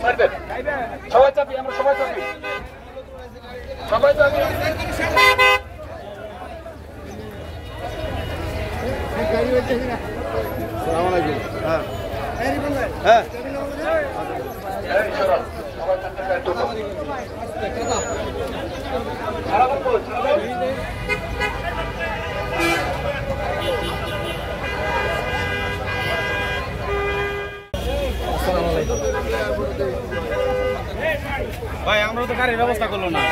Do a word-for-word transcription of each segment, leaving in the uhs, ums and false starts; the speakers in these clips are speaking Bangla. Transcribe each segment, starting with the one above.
ছাড়বেন সবাই চাপি আমরা সবাই চাপি সবাই চাপি আসসালামু আলাইকুম হ্যাঁ হ্যাঁ সবাই ভাই আমরা তো গাড়ির ব্যবস্থা করলো না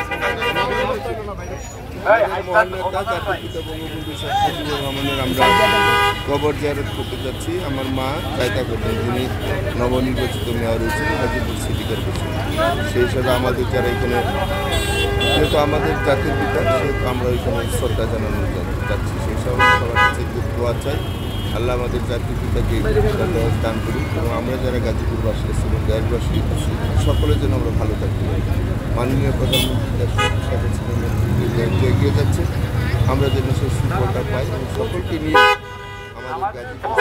আমরা কবর জিয়ারত করতে যাচ্ছি। আমার মা চাইতা করতেন, যিনি নবনির্বাচিত মেয়র হয়েছেন গাজীপুর সিটি কর্পোরেশন। সেই হিসাবে আমাদের যারা এখানে, যেহেতু আমাদের জাতির পিতা, সেহেতু আমরা এখানে শ্রদ্ধা জানানো যাচ্ছি। সেই সব সবার কাছে দোয়া চাই, আল্লাহ আমাদের জাতির পিতাকে দান করুন এবং আমরা যারা গাজীপুরবাসী আছি এবং দেশবাসী আছি সকলের জন্য আমরা ভালো থাকতে পারি। মাননীয় প্রধানমন্ত্রী সাথে ছিলেন এগিয়ে যাচ্ছে, আমরা যেন সেই সুফলটা পাই এবং সকলকে নিয়ে আমাদের গাজীপুর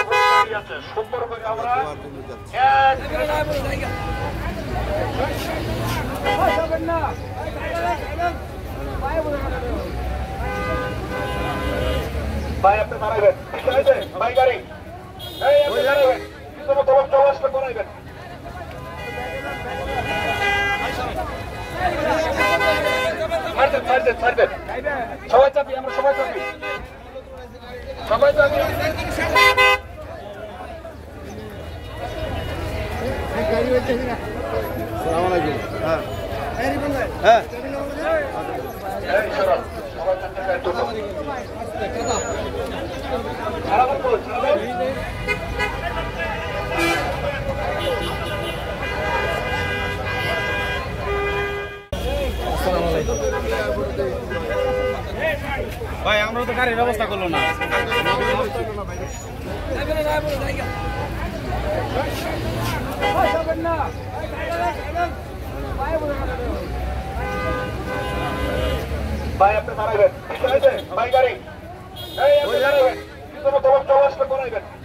ভাই আপনি দাঁড়াবেন ভাই গাড়ি আপনি দাঁড়াবেন কিন্তু তরফ চলে আসলে করাইবেন ছাড়বেন ছাড়বেন ছাড়বেন সবাই চাপি আমরা সবাই চাপি সবাই চাপি আসসালামু আলাইকুম হ্যাঁ হ্যাঁ ভাই আমরা তো গাড়ির ব্যবস্থা করলো না ভাই আপনি দাঁড়াবেন ভাই গাড়ি আপনি দাঁড়াবেন কিন্তু তরফ চলে আসলে করাইবেন